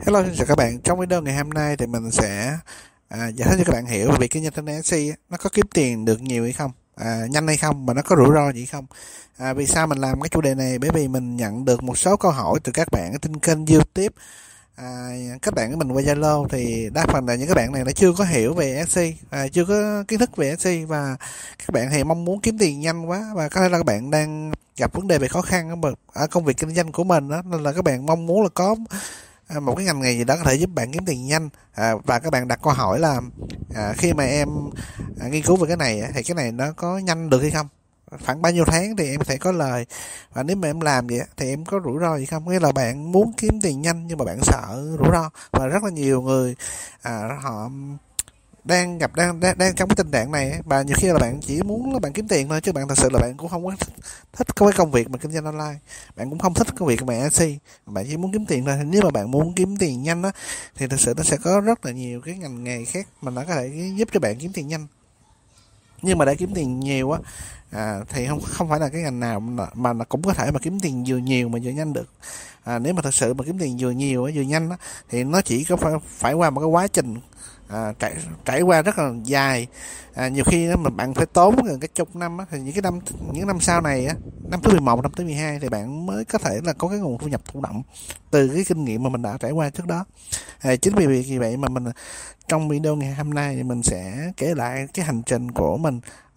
Hello, xin chào các bạn. Trong video ngày hôm nay thì mình sẽ giải thích cho các bạn hiểu về việc kinh doanh trên Etsy nó có kiếm tiền được nhiều hay không, nhanh hay không, và nó có rủi ro gì không. Vì sao mình làm cái chủ đề này? Bởi vì mình nhận được một số câu hỏi từ các bạn ở trên kênh YouTube, các bạn của mình qua Zalo, thì đa phần là những các bạn này đã chưa có hiểu về Etsy, chưa có kiến thức về Etsy, và các bạn thì mong muốn kiếm tiền nhanh quá, và có thể là các bạn đang gặp vấn đề về khó khăn ở công việc kinh doanh của mình đó, nên là các bạn mong muốn là có một cái ngành nghề gì đó có thể giúp bạn kiếm tiền nhanh, và các bạn đặt câu hỏi là khi mà em nghiên cứu về cái này thì cái này nó có nhanh được hay không, khoảng bao nhiêu tháng thì em có thể có lời, và nếu mà em làm vậy thì em có rủi ro gì không. Nghĩa là bạn muốn kiếm tiền nhanh nhưng mà bạn sợ rủi ro, và rất là nhiều người họ đang trong cái tình trạng này, và nhiều khi là bạn chỉ muốn là bạn kiếm tiền thôi, chứ bạn thật sự là bạn cũng không có thích cái công việc mà kinh doanh online, bạn cũng không thích công việc mà Etsy, bạn chỉ muốn kiếm tiền thôi. Nếu mà bạn muốn kiếm tiền nhanh á thì thật sự nó sẽ có rất là nhiều cái ngành nghề khác mà nó có thể giúp cho bạn kiếm tiền nhanh. Nhưng mà để kiếm tiền nhiều á, thì không phải là cái ngành nào mà nó cũng có thể mà kiếm tiền vừa nhiều mà vừa nhanh được. Nếu mà thật sự mà kiếm tiền vừa nhiều vừa nhanh á, thì nó chỉ có phải qua một cái quá trình trải qua rất là dài. Nhiều khi mà bạn phải tốn gần cái chục năm á, thì những năm sau này á, năm thứ 11, năm thứ 12 thì bạn mới có thể là có cái nguồn thu nhập thụ động từ cái kinh nghiệm mà mình đã trải qua trước đó. Chính vì vậy mà mình trong video ngày hôm nay thì mình sẽ kể lại cái hành trình của mình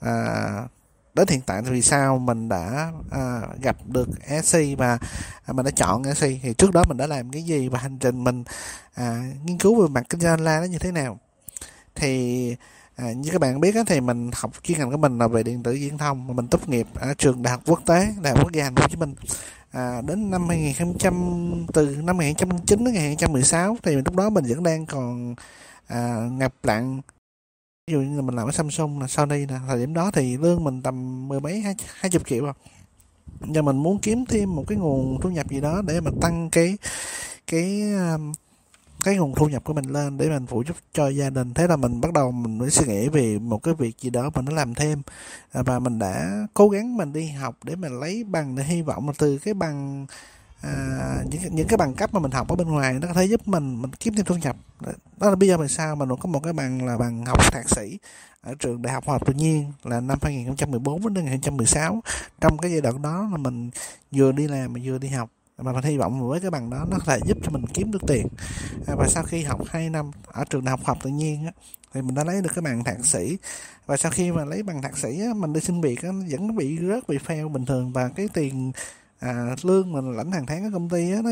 đến hiện tại, vì sao mình đã gặp được Etsy và mình đã chọn Etsy. Thì trước đó mình đã làm cái gì, và hành trình mình nghiên cứu về mặt kinh doanh online nó như thế nào. Thì như các bạn biết á, thì mình học chuyên ngành của mình là về điện tử viễn thông, và mình tốt nghiệp ở trường Đại học Quốc tế, Đại học Quốc gia Thành phố Hồ Chí Minh đến năm 2000, từ năm 2009 đến 2016. Thì lúc đó mình vẫn đang còn ngập lặng. Ví dụ như là mình làm ở Samsung, là Sony, là thời điểm đó thì lương mình tầm mười mấy, 20 triệu. Giờ mình muốn kiếm thêm một cái nguồn thu nhập gì đó để mà tăng cái cái nguồn thu nhập của mình lên để mình phụ giúp cho gia đình. Thế là mình bắt đầu mình mới suy nghĩ về một cái việc gì đó mình nó làm thêm, và mình đã cố gắng mình đi học để mình lấy bằng, để hy vọng là từ cái bằng những cái bằng cấp mà mình học ở bên ngoài nó có thể giúp mình kiếm thêm thu nhập. Đó là bây giờ, vì sao mình có một cái bằng là bằng học thạc sĩ ở trường Đại học Khoa học Tự nhiên là năm 2014 đến 2016. Trong cái giai đoạn đó là mình vừa đi làm mà vừa đi học, và mình hy vọng với cái bằng đó nó có thể giúp cho mình kiếm được tiền. Và sau khi học 2 năm ở trường Đại học Khoa học Tự nhiên á, thì mình đã lấy được cái bằng thạc sĩ. Và sau khi mà lấy bằng thạc sĩ á, mình đi xin việc á, vẫn bị rớt, bị fail bình thường, và cái tiền lương mình lãnh hàng tháng ở công ty á,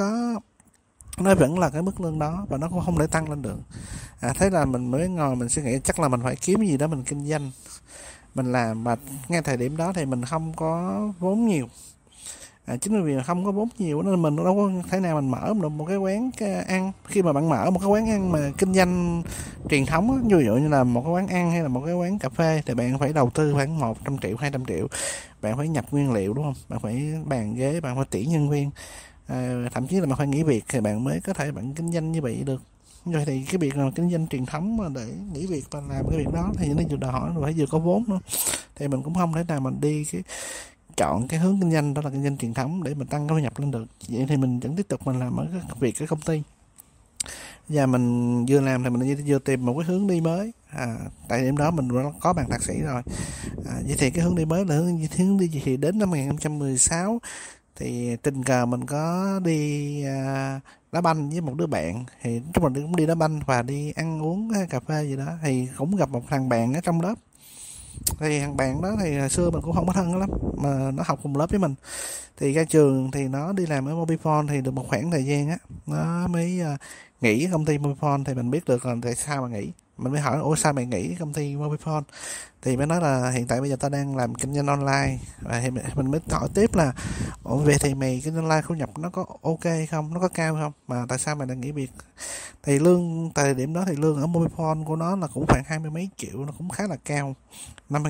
nó vẫn là cái mức lương đó, và nó cũng không thể tăng lên được. Thế là mình mới ngồi mình suy nghĩ chắc là mình phải kiếm gì đó mình kinh doanh, mình làm. Mà ngay thời điểm đó thì mình không có vốn nhiều, chính vì không có vốn nhiều nên mình đâu có thể nào mình mở được một cái quán ăn. Khi mà bạn mở một cái quán ăn mà kinh doanh truyền thống á, ví dụ như là một cái quán ăn hay là một cái quán cà phê, thì bạn phải đầu tư khoảng 100 triệu, 200 triệu. Bạn phải nhập nguyên liệu, đúng không? Bạn phải bàn ghế, bạn phải tuyển nhân viên, thậm chí là bạn phải nghỉ việc thì bạn mới có thể bạn kinh doanh như vậy được. Rồi thì cái việc là kinh doanh truyền thống mà để nghỉ việc và làm cái việc đó thì nó vừa đòi hỏi là phải vừa có vốn nữa. Thì mình cũng không thể nào mình chọn cái hướng kinh doanh đó là kinh doanh truyền thống để mình tăng thu nhập lên được. Vậy thì mình vẫn tiếp tục mình làm ở cái công ty, và mình vừa làm thì mình vừa tìm một cái hướng đi mới. Tại điểm đó mình đã có bằng thạc sĩ rồi. Vậy thì cái hướng đi mới là hướng đi gì? Thì đến năm 2016 thì tình cờ mình có đi đá banh với một đứa bạn. Thì chúng mình cũng đi đá banh và đi ăn uống cà phê gì đó, thì cũng gặp một thằng bạn ở trong lớp. Thì thằng bạn đó thì hồi xưa mình cũng không có thân lắm, mà nó học cùng lớp với mình. Thì ra trường thì nó đi làm ở Mobifone, thì được một khoảng thời gian á nó mới nghỉ công ty Mobifone. Thì mình biết được là tại sao mà nghỉ. Mình mới hỏi ủa sao mày nghỉ công ty Mobifone, thì mới nói là hiện tại bây giờ tao đang làm kinh doanh online. Và thì mình mới hỏi tiếp là ủa về thì mày kinh doanh online thu nhập nó có ok không, nó có cao không, mà tại sao mày lại nghỉ việc. Thì lương thời điểm đó thì lương ở Mobifone của nó là cũng khoảng 20 mấy triệu, nó cũng khá là cao. Năm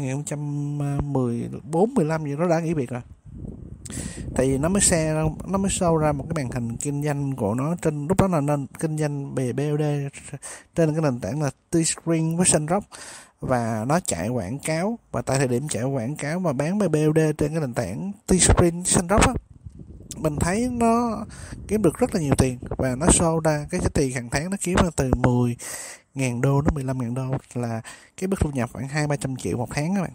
2014 15 gì nó đã nghỉ việc rồi. Thì nó mới show ra một cái màn hình kinh doanh của nó, trên lúc đó là nên kinh doanh về BOD trên cái nền tảng là T-Screen với Sunrock, và nó chạy quảng cáo. Và tại thời điểm chạy quảng cáo và bán về BOD trên cái nền tảng T-Screen Sunrock á, mình thấy nó kiếm được rất là nhiều tiền, và nó show ra cái số tiền hàng tháng nó kiếm ra từ 10.000 đô đến 15.000 đô, là cái mức thu nhập khoảng 200-300 triệu một tháng các bạn.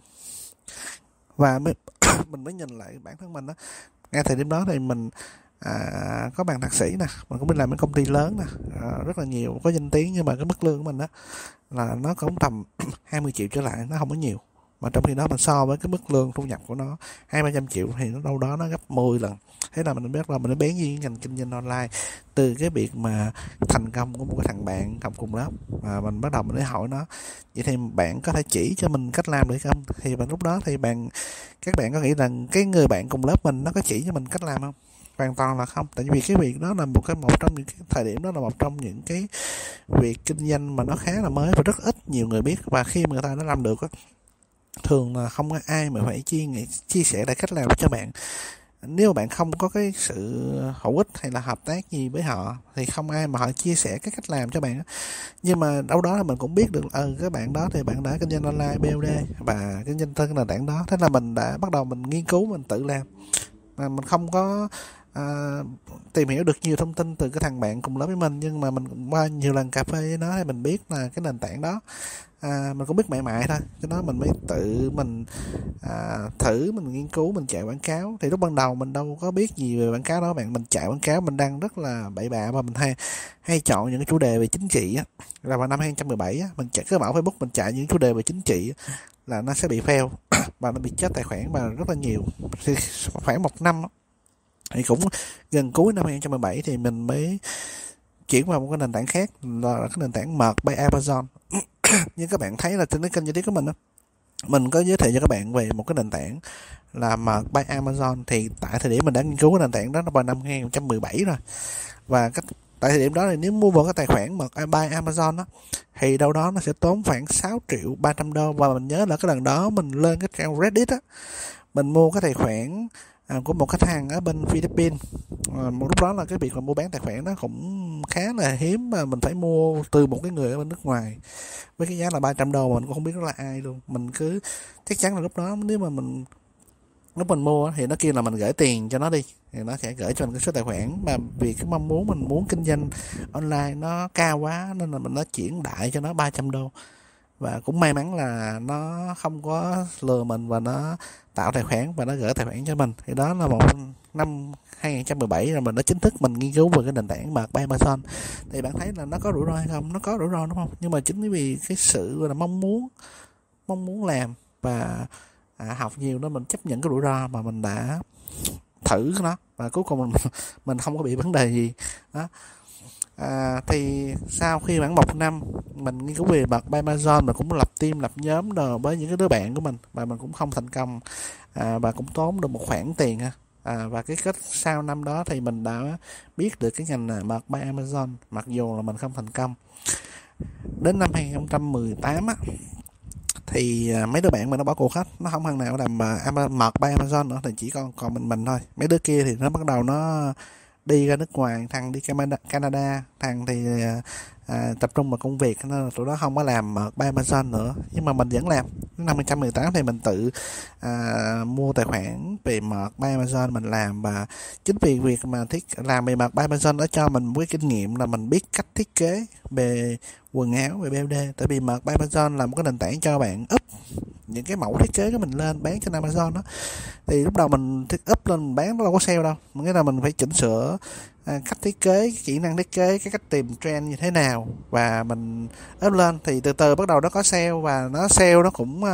Và mình mới nhìn lại bản thân mình đó, ngay thời điểm đó thì mình có bằng thạc sĩ nè, mình cũng đi làm ở công ty lớn nè, rất là nhiều, có danh tiếng, nhưng mà cái mức lương của mình đó là nó cũng tầm 20 triệu trở lại, nó không có nhiều. Mà trong khi đó mình so với cái mức lương thu nhập của nó 200-300 triệu thì nó đâu đó nó gấp 10 lần. Thế là mình biết là mình đã bén duyên ngành kinh doanh online từ cái việc mà thành công của một cái thằng bạn học cùng lớp, và mình bắt đầu mình để hỏi nó, vậy thì bạn có thể chỉ cho mình cách làm được không? Thì lúc đó thì các bạn có nghĩ rằng cái người bạn cùng lớp mình nó có chỉ cho mình cách làm không? Hoàn toàn là không. Tại vì cái việc đó là một trong những cái thời điểm đó là một trong những cái việc kinh doanh mà nó khá là mới và rất ít nhiều người biết. Và khi mà người ta đã làm được á, thường là không có ai mà phải chia sẻ lại cách làm cho bạn. Nếu mà bạn không có cái sự hữu ích hay là hợp tác gì với họ thì không ai mà họ chia sẻ cái cách làm cho bạn. Nhưng mà đâu đó là mình cũng biết được các bạn đó thì bạn đã kinh doanh online BOD và kinh doanh trên nền tảng đó. Thế là mình đã bắt đầu mình nghiên cứu, mình tự làm, mà mình không có tìm hiểu được nhiều thông tin từ cái thằng bạn cùng lớp với mình. Nhưng mà mình qua nhiều lần cà phê với nó thì mình biết là cái nền tảng đó mình cũng biết mại thôi, cho đó mình mới tự mình thử, mình nghiên cứu, mình chạy quảng cáo. Thì lúc ban đầu mình đâu có biết gì về quảng cáo đó bạn, mình chạy quảng cáo mình đăng rất là bậy bạ, và mình hay chọn những cái chủ đề về chính trị á. Là vào năm 2017 á, mình chạy cái mẫu Facebook, mình chạy những chủ đề về chính trị á, là nó sẽ bị fail và nó bị chết tài khoản và rất là nhiều. Thì khoảng một năm á, thì cũng gần cuối năm 2017 thì mình mới chuyển vào một cái nền tảng khác, là cái nền tảng Mật by Amazon. Như các bạn thấy là trên cái kênh giải trí của mình đó, mình có giới thiệu cho các bạn về một cái nền tảng là Mật by Amazon. Thì tại thời điểm mình đã nghiên cứu cái nền tảng đó vào năm 2017 rồi, và tại thời điểm đó thì nếu mua vào cái tài khoản Mật by Amazon đó, thì đâu đó nó sẽ tốn khoảng 6.300.000 đô. Và mình nhớ là cái lần đó mình lên cái trang Reddit á, mình mua cái tài khoản của một khách hàng ở bên Philippines. Một lúc đó là cái việc mà mua bán tài khoản nó cũng khá là hiếm, mà mình phải mua từ một cái người ở bên nước ngoài với cái giá là 300 đô, mà mình cũng không biết đó là ai luôn. Mình cứ chắc chắn là lúc đó nếu mà lúc mình mua thì nó kêu là mình gửi tiền cho nó đi thì nó sẽ gửi cho mình cái số tài khoản, mà vì cái mong muốn mình muốn kinh doanh online nó cao quá nên là mình đã chuyển đại cho nó 300 đô. Và cũng may mắn là nó không có lừa mình và nó tạo tài khoản và nó gửi tài khoản cho mình. Thì đó là một năm 2017 rồi mình đã chính thức mình nghiên cứu về cái nền tảng Mật by Amazon. Thì bạn thấy là nó có rủi ro hay không? Nó có rủi ro đúng không? Nhưng mà chính vì cái sự là mong muốn làm và học nhiều nên mình chấp nhận cái rủi ro mà mình đã thử nó, và cuối cùng mình không có bị vấn đề gì đó. Thì sau khi khoảng một năm mình nghiên cứu về Mật by Amazon, mình cũng lập team, lập nhóm đồ với những cái đứa bạn của mình, và mình cũng không thành công, và cũng tốn được một khoản tiền và cái kết sau năm đó thì mình đã biết được cái ngành Mật by Amazon, mặc dù là mình không thành công. Đến năm 2018 á, thì mấy đứa bạn mình nó bỏ cuộc hết, nó không thằng nào làm Mật by Amazon nữa, thì chỉ còn mình thôi. Mấy đứa kia thì nó bắt đầu nó đi ra nước ngoài, thằng đi Canada, thằng thì tập trung vào công việc nên là tụi nó không có làm Mật by Amazon nữa. Nhưng mà mình vẫn làm. Năm 2018 thì mình tự mua tài khoản về Mật by Amazon mình làm, và chính vì việc mà làm về Mật by Amazon đã cho mình một cái kinh nghiệm là mình biết cách thiết kế về quần áo, về BOD. Tại vì Mật by Amazon là một cái nền tảng cho bạn up những cái mẫu thiết kế của mình lên bán trên Amazon đó. Thì lúc đầu mình up lên mình bán nó đâu có sale đâu, nghĩa là mình phải chỉnh sửa cách thiết kế, kỹ năng thiết kế, cái cách tìm trend như thế nào, và mình up lên thì từ từ bắt đầu nó có sale, và nó sale nó cũng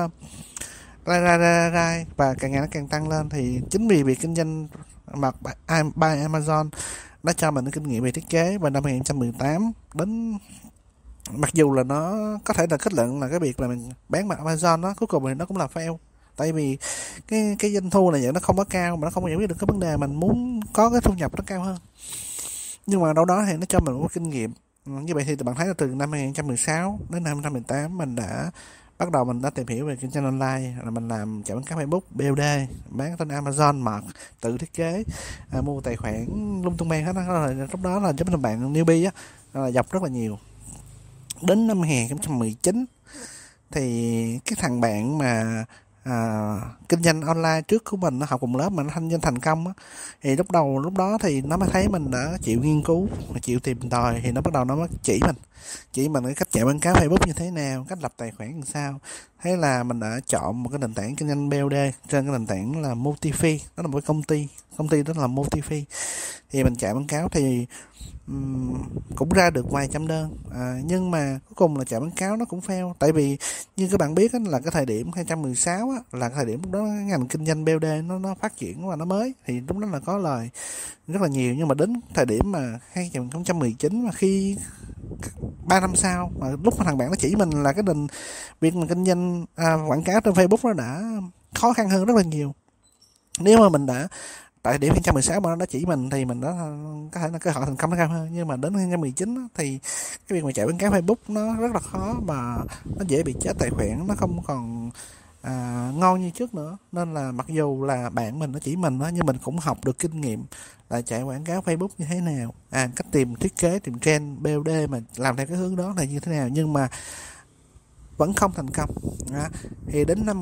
ra và càng ngày nó càng tăng lên. Thì chính vì việc kinh doanh Mật by Amazon nó cho mình cái kinh nghiệm về thiết kế. Và năm 2018 đến, mặc dù là nó có thể là kết luận là cái việc là mình bán Mật Amazon nó cuối cùng thì nó cũng là fail, tại vì cái doanh thu này nó không có cao, mà nó không giải quyết được cái vấn đề mình muốn có cái thu nhập nó cao hơn. Nhưng mà đâu đó thì nó cho mình một kinh nghiệm. Như vậy thì bạn thấy là từ năm 2016 đến năm 2018 mình đã bắt đầu mình đã tìm hiểu về kinh doanh online, là mình làm chạy quảng cáo Facebook, BOD, bán trên Amazon Mật, tự thiết kế, mua tài khoản lung tung beng hết đó. Lúc đó là giúp bạn newbie á, dọc rất là nhiều. Đến năm 2019 thì cái thằng bạn mà kinh doanh online trước của mình, nó học cùng lớp mà nó kinh doanh thành công á, thì lúc đó thì nó mới thấy mình đã chịu nghiên cứu, chịu tìm tòi, thì nó bắt đầu nó mới chỉ mình cái cách chạy quảng cáo Facebook như thế nào, cách lập tài khoản làm sao. Thế là mình đã chọn một cái nền tảng kinh doanh BOD trên cái nền tảng là Motifi, đó là một cái công ty đó là Motifi. Thì mình chạy quảng cáo thì cũng ra được vài trăm đơn, nhưng mà cuối cùng là chạy quảng cáo nó cũng fail. Tại vì như các bạn biết á, là cái thời điểm 2016 á, là cái thời điểm lúc đó ngành kinh doanh BOD nó phát triển và nó mới, thì lúc đó là có lời rất là nhiều. Nhưng mà đến thời điểm mà 2019, mà khi 3 năm sau, mà lúc mà thằng bạn nó chỉ mình là việc mà kinh doanh quảng cáo trên Facebook nó đã khó khăn hơn rất là nhiều. Nếu mà mình đã tại điểm 2016 mà nó chỉ mình thì mình đã có thể là cơ hội thành công nó cao hơn. Nhưng mà đến 2019 thì cái việc mà chạy quảng cáo Facebook nó rất là khó, mà nó dễ bị chết tài khoản, nó không còn ngon như trước nữa. Nên là mặc dù là bạn mình nó chỉ mình đó, nhưng mình cũng học được kinh nghiệm là chạy quảng cáo Facebook như thế nào, cách tìm thiết kế, tìm trend BOD mà làm theo cái hướng đó là như thế nào, nhưng mà vẫn không thành công. Thì đến năm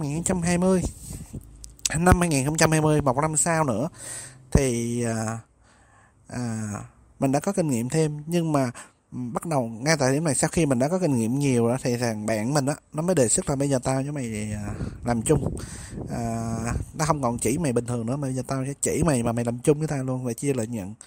2020, một năm sau nữa, thì mình đã có kinh nghiệm thêm. Nhưng mà bắt đầu ngay tại điểm này, sau khi mình đã có kinh nghiệm nhiều đó, thì thằng bạn mình đó, nó mới đề xuất là bây giờ tao với mày làm chung. Nó không còn chỉ mày bình thường nữa, mà bây giờ tao sẽ chỉ mày mà mày làm chung với tao luôn, và chia lợi nhuận.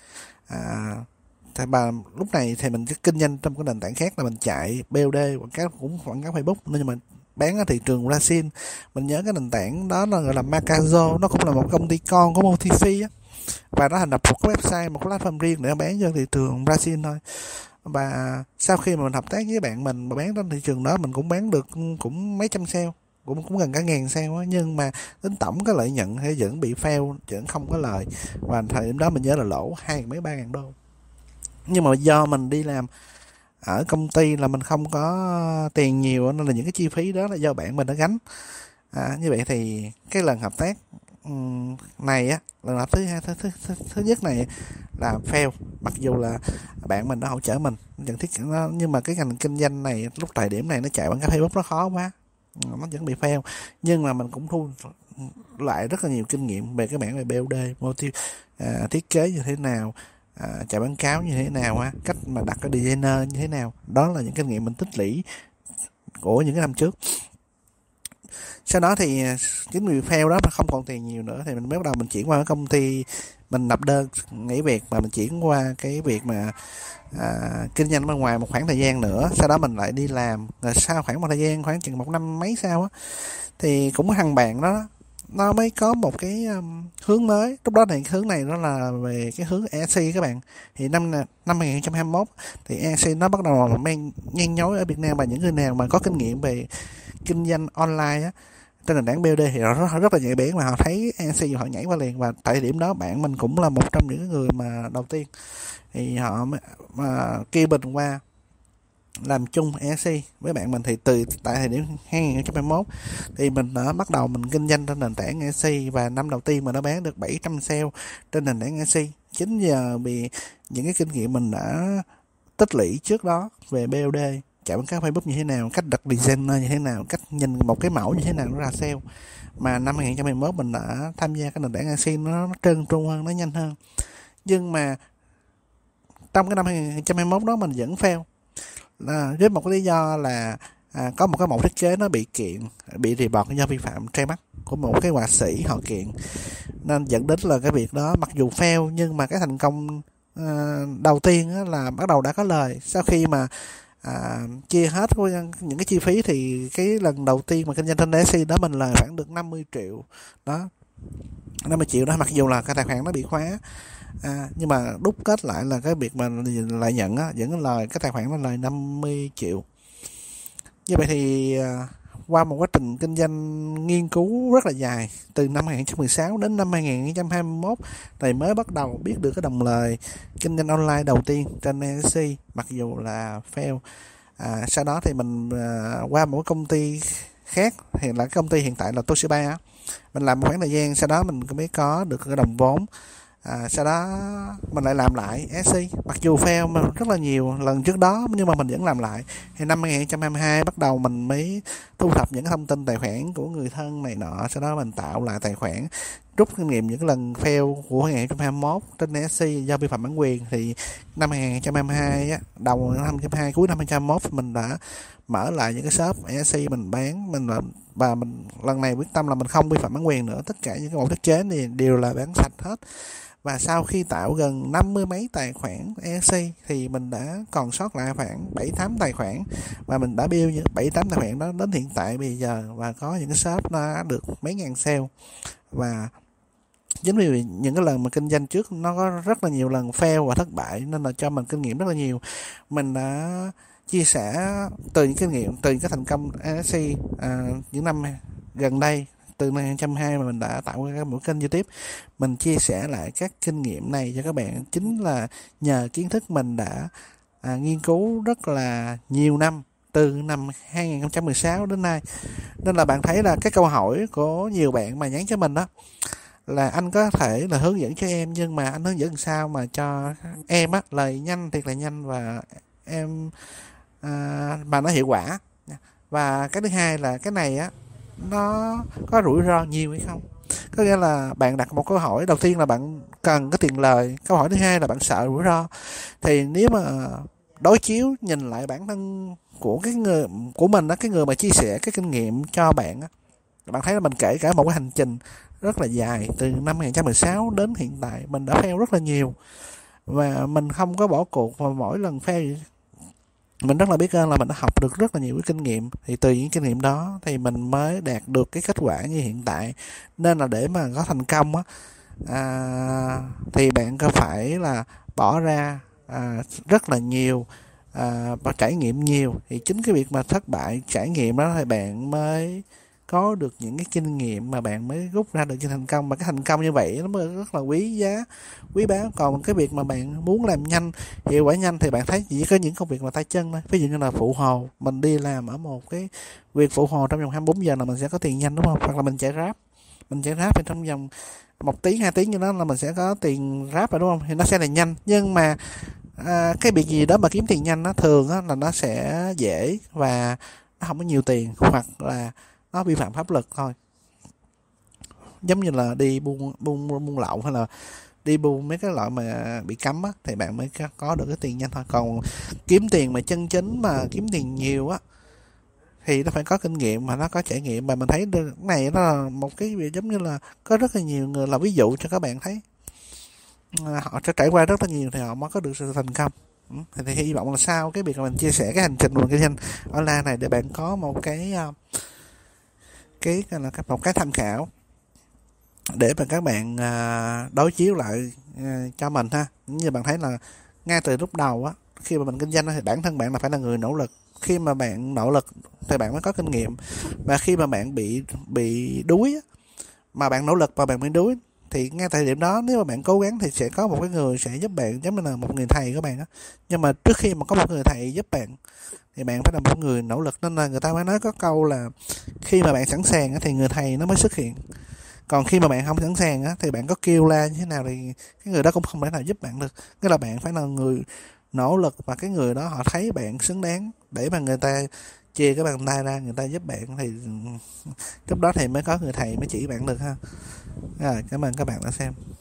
Thì lúc này thì mình kinh doanh trong cái nền tảng khác, là mình chạy BOD quảng cáo Facebook, nhưng mà bán ở thị trường Brazil. Mình nhớ cái nền tảng đó là gọi là Macazo, nó cũng là một công ty con của Motifi á, và nó thành lập một cái website, một cái platform riêng để bán cho thị trường Brazil thôi. Và sau khi mà mình hợp tác với bạn mình mà bán trên thị trường đó, mình cũng bán được cũng mấy trăm sale, cũng gần cả ngàn sale á. Nhưng mà tính tổng cái lợi nhuận thì vẫn bị fail, vẫn không có lời. Và thời điểm đó mình nhớ là lỗ mấy ba ngàn đô. Nhưng mà do mình đi làm ở công ty là mình không có tiền nhiều, nên là những cái chi phí đó là do bạn mình đã gánh. Như vậy thì cái lần hợp tác này á, lần hợp thứ nhất này là fail, mặc dù là bạn mình đã hỗ trợ mình nhận thiết nó, nhưng mà cái ngành kinh doanh này lúc thời điểm này nó chạy bằng cái Facebook nó khó quá, nó vẫn bị fail. Nhưng mà mình cũng thu lại rất là nhiều kinh nghiệm về cái mảng về BOD, thiết kế như thế nào, chạy quảng cáo như thế nào, cách mà đặt cái designer như thế nào. Đó là những kinh nghiệm mình tích lũy của những cái năm trước. Sau đó thì chính vì fail đó mà không còn tiền nhiều nữa, thì mình mới bắt đầu mình chuyển qua cái công ty, mình nộp đơn nghỉ việc, mà mình chuyển qua cái việc mà kinh doanh bên ngoài một khoảng thời gian nữa. Sau đó mình lại đi làm, rồi sau khoảng một thời gian khoảng chừng 1 năm mấy sau á, thì cũng thằng bạn đó nó mới có một cái hướng mới. Lúc đó thì hướng này nó là về cái hướng EC các bạn. Thì năm 2021 thì EC nó bắt đầu mang nhan nhối ở Việt Nam, và những người nào mà có kinh nghiệm về kinh doanh online á, trên nền tảng BOD thì họ rất là nhạy bén, mà họ thấy EC họ nhảy qua liền. Và tại điểm đó bạn mình cũng là một trong những người mà đầu tiên, thì họ mà kêu mình qua làm chung EC với bạn mình. Thì tại thời điểm 2021 thì mình đã bắt đầu mình kinh doanh trên nền tảng EC, và năm đầu tiên mình đã bán được 700 sale trên nền tảng EC. Chính giờ vì những cái kinh nghiệm mình đã tích lũy trước đó về BOD, chạy quảng cáo Facebook như thế nào, cách đặt designer như thế nào, cách nhìn một cái mẫu như thế nào nó ra sale. Mà năm 2021 mình đã tham gia cái nền tảng EC, nó trơn tru hơn, nó nhanh hơn. Nhưng mà trong cái năm 2021 đó mình vẫn fail, với một cái lý do là có một cái mẫu thiết kế nó bị report do vi phạm trademark của một cái họa sĩ họ kiện, nên dẫn đến là cái việc đó mặc dù fail, nhưng mà cái thành công đầu tiên là bắt đầu đã có lời. Sau khi mà chia hết những cái chi phí, thì cái lần đầu tiên mà kinh doanh trên EC đó mình lời khoảng được 50 triệu đó, 50 triệu đó, mặc dù là cái tài khoản nó bị khóa. Nhưng mà đúc kết lại là cái việc mà lợi nhuận vẫn lời, cái tài khoản nó lời 50 triệu. Như vậy thì qua một quá trình kinh doanh nghiên cứu rất là dài, từ năm 2016 đến năm 2021 thì mới bắt đầu biết được cái đồng lời kinh doanh online đầu tiên trên EC, mặc dù là fail. Sau đó thì mình qua một công ty khác, thì là công ty hiện tại là Toshiba. Mình làm một khoảng thời gian, sau đó mình mới có được cái đồng vốn Sau đó mình lại làm lại SC, mặc dù fail mà rất là nhiều lần trước đó nhưng mà mình vẫn làm lại. Thì năm 2022 bắt đầu mình mới thu thập những thông tin tài khoản của người thân này nọ, sau đó mình tạo lại tài khoản, rút kinh nghiệm những lần fail của 2021 trên SC do vi phạm bản quyền. Thì năm 2022 đầu năm 2022 cuối năm 2021 mình đã mở lại những cái shop SC mình bán, và mình lần này quyết tâm là mình không vi phạm bản quyền nữa, tất cả những cái mẫu thiết chế này đều là bán sạch hết. Và sau khi tạo gần 50 mấy tài khoản EC thì mình đã còn sót lại khoảng 7-8 tài khoản, và mình đã build những 7-8 tài khoản đó đến hiện tại bây giờ, và có những cái shop nó đã được mấy ngàn sale. Và chính vì những cái lần mà kinh doanh trước nó có rất là nhiều lần fail và thất bại nên là cho mình kinh nghiệm rất là nhiều. Mình đã chia sẻ từ những kinh nghiệm, từ những cái thành công EC những năm gần đây, từ năm 2022 mà mình đã tạo ra một kênh YouTube, mình chia sẻ lại các kinh nghiệm này cho các bạn, chính là nhờ kiến thức mình đã nghiên cứu rất là nhiều năm, từ năm 2016 đến nay. Nên là bạn thấy là cái câu hỏi của nhiều bạn mà nhắn cho mình đó là anh có thể là hướng dẫn cho em, nhưng mà anh hướng dẫn sao mà cho em lời nhanh thiệt là nhanh và em mà nó hiệu quả. Và cái thứ hai là cái này nó có rủi ro nhiều hay không. Có nghĩa là bạn đặt một câu hỏi đầu tiên là bạn cần cái tiền lời, câu hỏi thứ hai là bạn sợ rủi ro. Thì nếu mà đối chiếu nhìn lại bản thân của cái người của mình đó, cái người mà chia sẻ cái kinh nghiệm cho bạn bạn thấy là mình kể cả một cái hành trình rất là dài, từ năm 2016 đến hiện tại mình đã fail rất là nhiều, và mình không có bỏ cuộc. Và mỗi lần fail mình rất là biết ơn là mình đã học được rất là nhiều cái kinh nghiệm. Thì từ những kinh nghiệm đó thì mình mới đạt được cái kết quả như hiện tại. Nên là để mà có thành công thì bạn có phải là bỏ ra rất là nhiều và trải nghiệm nhiều. Thì chính cái việc mà thất bại trải nghiệm đó thì bạn mới có được những cái kinh nghiệm mà bạn mới rút ra được cho thành công. Mà cái thành công như vậy nó mới rất là quý báu. Còn cái việc mà bạn muốn làm nhanh, hiệu quả nhanh thì bạn thấy chỉ có những công việc mà tay chân thôi. Ví dụ như là phụ hồ, mình đi làm ở một cái việc phụ hồ trong vòng 24 giờ là mình sẽ có tiền nhanh, đúng không? Hoặc là mình chạy Grab thì trong vòng 1 tiếng 2 tiếng như đó là mình sẽ có tiền Grab rồi, đúng không? Thì nó sẽ là nhanh. Nhưng mà cái việc gì đó mà kiếm tiền nhanh thường là nó sẽ dễ và nó không có nhiều tiền, hoặc là nó vi phạm pháp luật thôi. Giống như là đi buôn lậu hay là đi buôn mấy cái loại mà bị cấm thì bạn mới có được cái tiền nhanh thôi. Còn kiếm tiền mà chân chính mà kiếm tiền nhiều thì nó phải có kinh nghiệm mà nó có trải nghiệm. Mà mình thấy cái này nó là một cái việc giống như là có rất là nhiều người là ví dụ cho các bạn thấy, họ sẽ trải qua rất là nhiều thì họ mới có được sự thành công. Thì hy vọng là sau cái việc mà mình chia sẻ cái hành trình của kinh doanh online này để bạn có một cái là một cái tham khảo để mà các bạn đối chiếu lại cho mình ha. Như bạn thấy là ngay từ lúc đầu khi mà mình kinh doanh thì bản thân bạn là phải là người nỗ lực. Khi mà bạn nỗ lực thì bạn mới có kinh nghiệm. Và khi mà bạn bị đuối mà bạn nỗ lực mà bạn bị đuối thì ngay thời điểm đó nếu mà bạn cố gắng thì sẽ có một cái người sẽ giúp bạn, giống như là một người thầy của bạn Nhưng mà trước khi mà có một người thầy giúp bạn thì bạn phải là một người nỗ lực. Nên là người ta mới nói có câu là khi mà bạn sẵn sàng thì người thầy nó mới xuất hiện. Còn khi mà bạn không sẵn sàng thì bạn có kêu la như thế nào thì cái người đó cũng không thể nào giúp bạn được. Nghĩa là bạn phải là người nỗ lực và cái người đó họ thấy bạn xứng đáng để mà người ta chia cái bàn tay ra, người ta giúp bạn, thì lúc đó thì mới có người thầy mới chỉ bạn được ha. Rồi, cảm ơn các bạn đã xem.